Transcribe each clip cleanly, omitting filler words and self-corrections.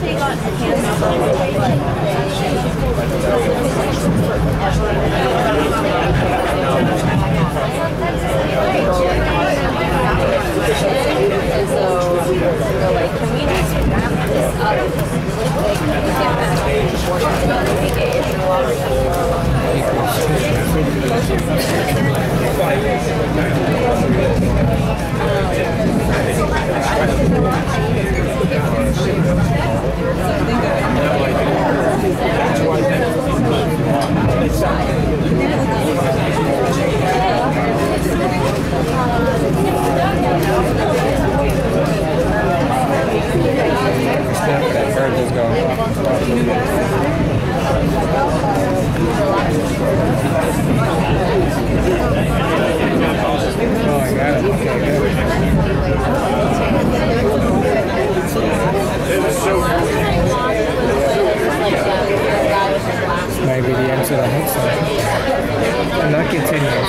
Maybe the end to the next one. I'm not continuous.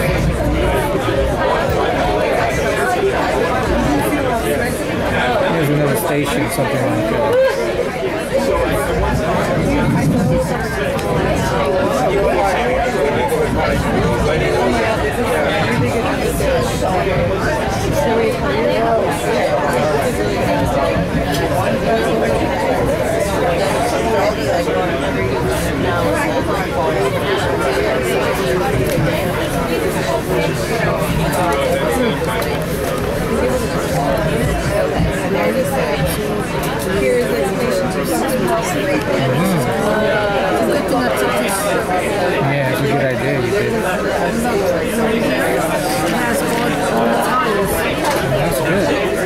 There's another station, something like that. Yeah, it's a good idea. You did. That's good.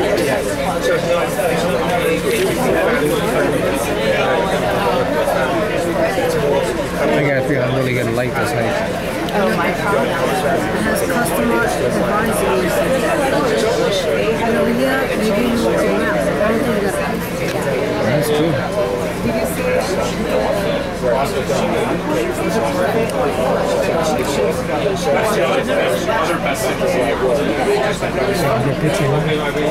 I got a feeling I'm really gonna like this hike. Oh my God. It has customer advisories. And over here, maybe you can map. That's cool. Did you see it? Your picture, No, I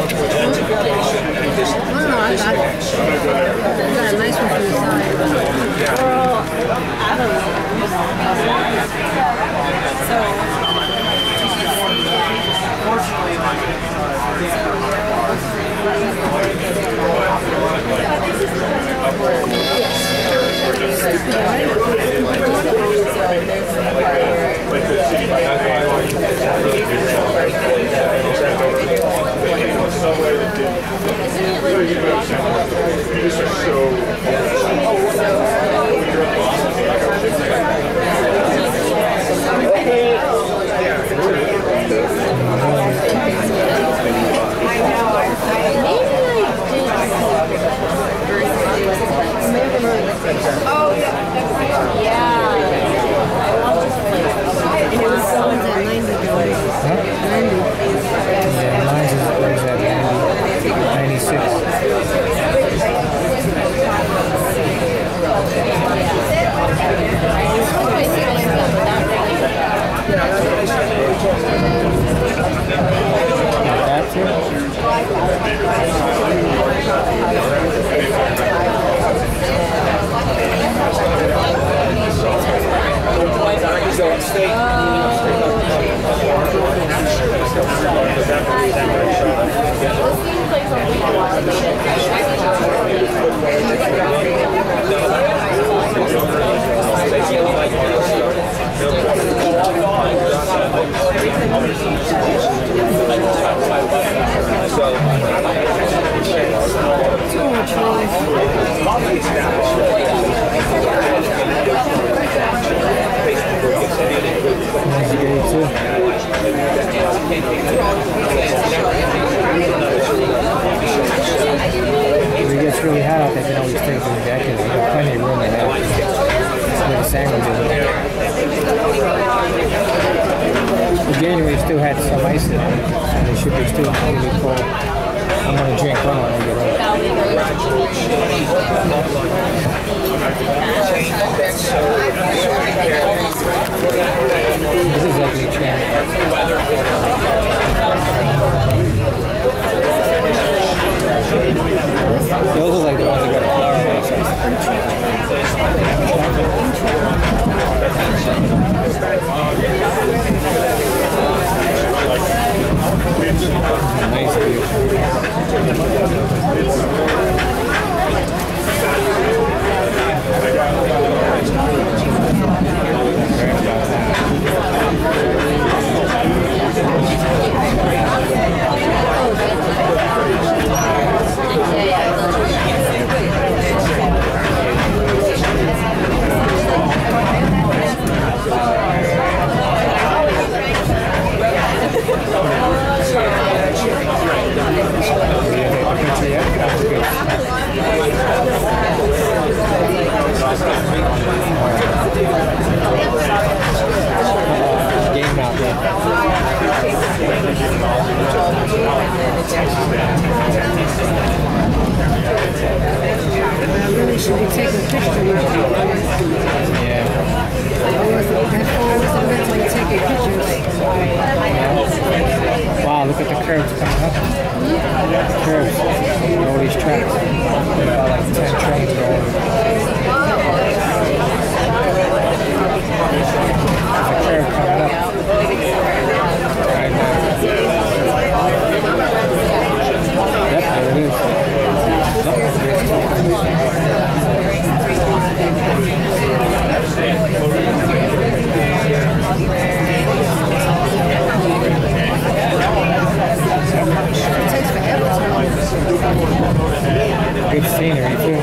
got it. You got a nice one from the side. Girl, I don't know. So, oh yeah. And it was sold at 90 dollars. huh? 90. Yeah, mine's is at 96. If it gets really hot out, they can always take the jacket. They got plenty of room in there. Where the sandwiches are. In January still had some ice in it, and they should be still really cold. I'm gonna drink one when I get home. This is ugly train. Those are like the ones that got a Good scenery too.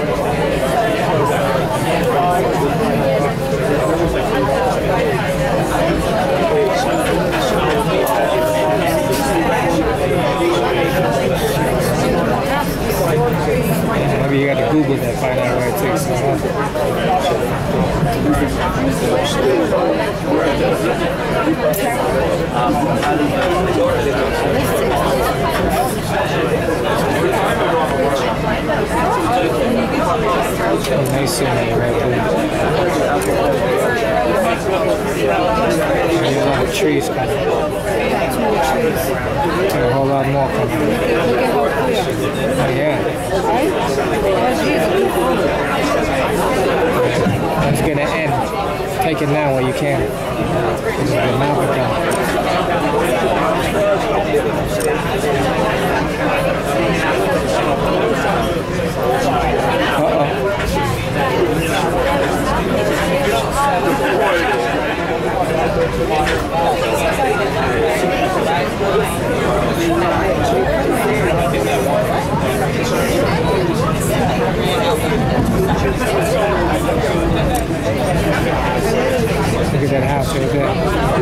Maybe you gotta Google that, find out where it takes you. Nice scenery right there. There's a lot of trees coming. And a whole lot more coming. Oh, yeah. It's gonna end. Take it now while you can. This is the mountain down. Look at that house right there.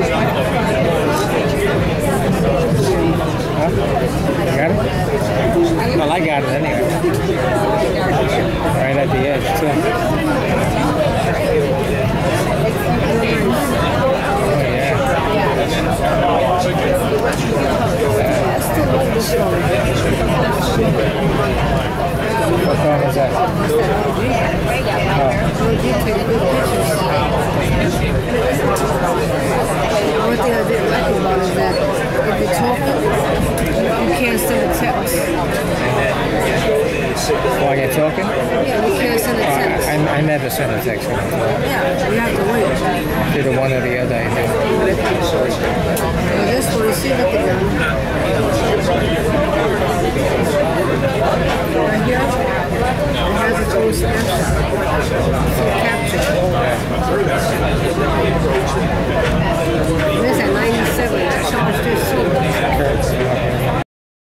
Huh? You got it? Well, I got it anyway. Right at the edge, too. Oh, yeah. What phone is that? One thing I didn't like about it is that if you're talking, you can't send a text. While you're talking? Yeah, you can't send a text. I never send a text when I'm talking. Yeah, you have to wait. Either one or the other, I think. Well, this one, you see, look at them. Right here, it has its own snapshot. So capture. This at 97, I charged this soon.